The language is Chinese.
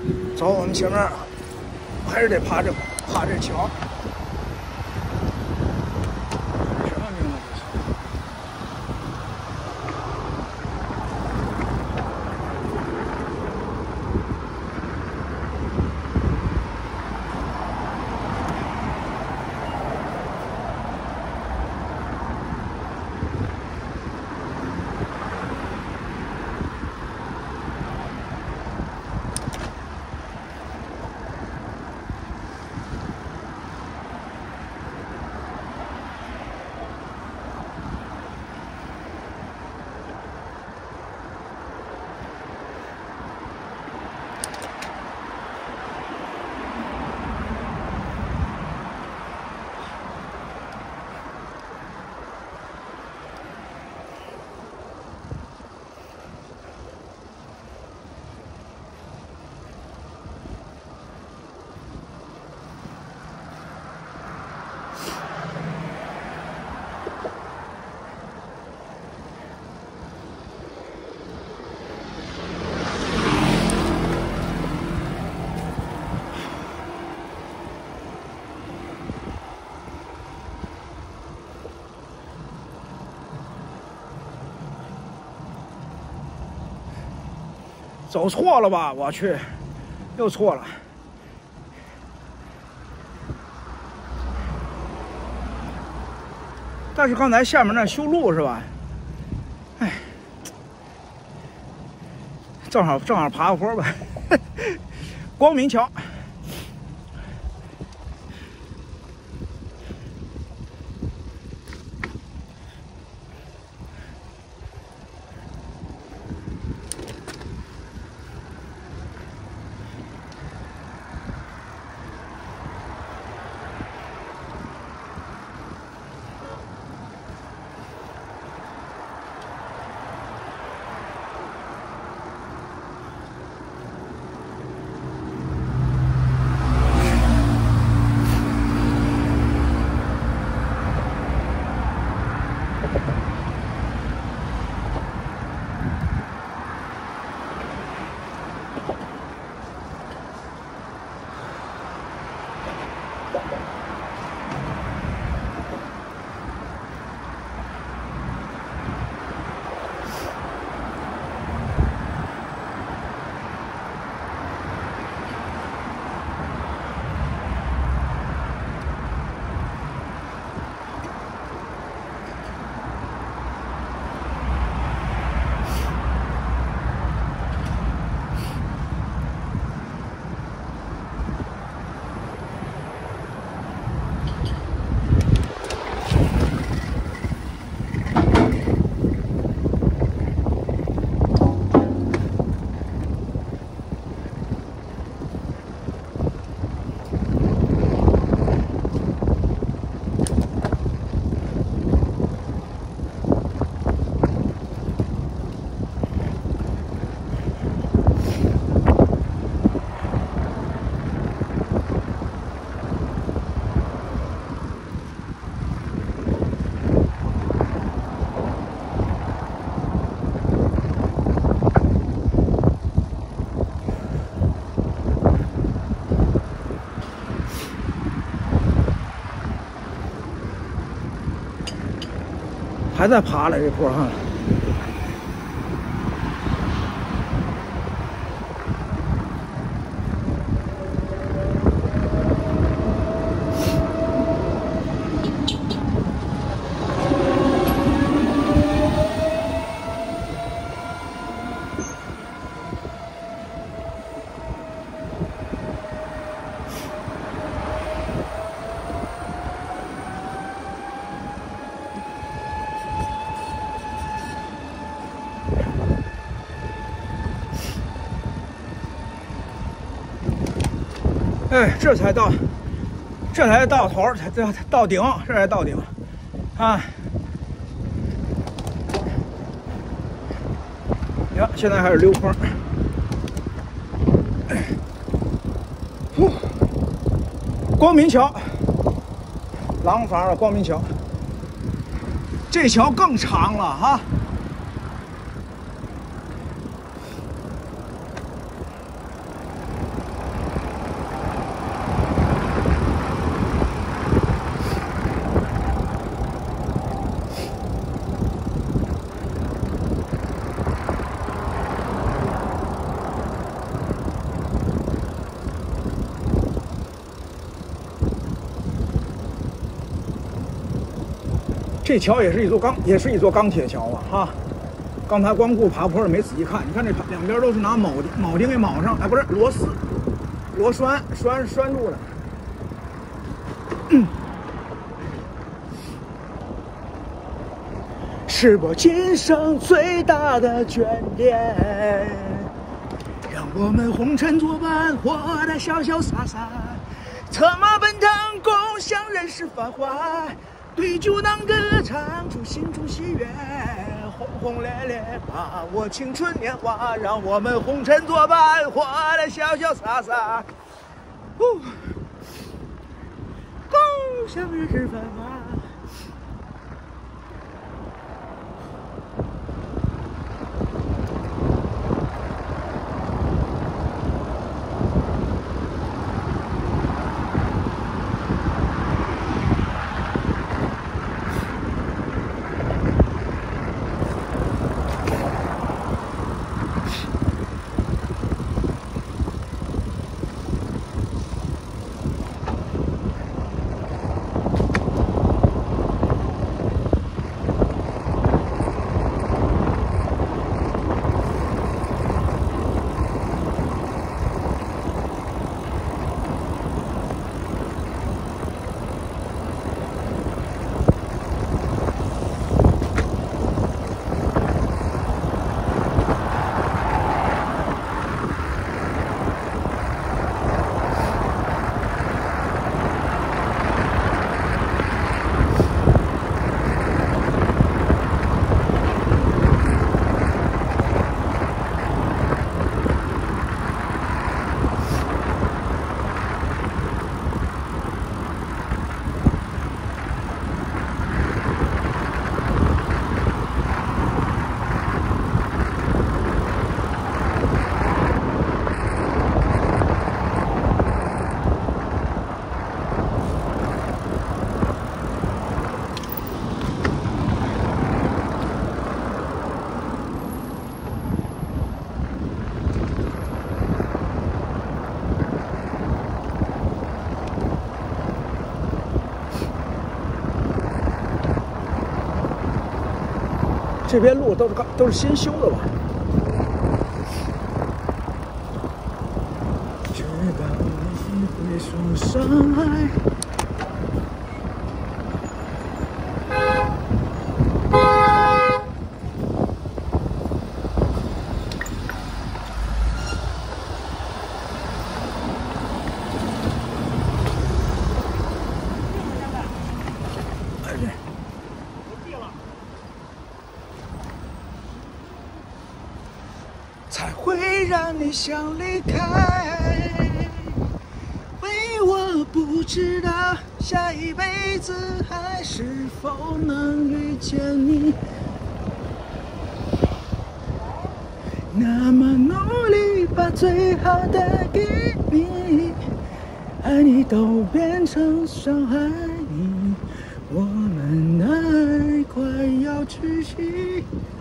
走，我们前面还是得爬这桥。什么名字？走错了吧？我去，又错了。但是刚才下面那修路是吧？哎，正好爬个坡吧。光明桥。还在爬了这坡哈。哎，这才到头，才到顶，这才到顶，啊！呀，现在还是溜坡。光明桥，廊坊的光明桥，这桥更长了哈。 这桥也是一座钢铁桥啊，哈。刚才光顾爬坡没仔细看，你看这两边都是拿铆钉给铆上，哎，不是螺丝、螺栓住的。是我今生最大的眷恋，让我们红尘作伴，活得潇潇洒洒，策马奔腾，共享人世繁华，对酒当歌，唱出心中喜悦，轰轰烈烈，把握青春年华，让我们红尘作伴，活得潇潇洒洒，共享人世繁华。这边路都是新修的吧？直到你会说声爱。才会让你想离开，为我不知道下一辈子还是否能遇见你，那么努力把最好的给你，爱你都变成伤害你，我们的爱快要窒息。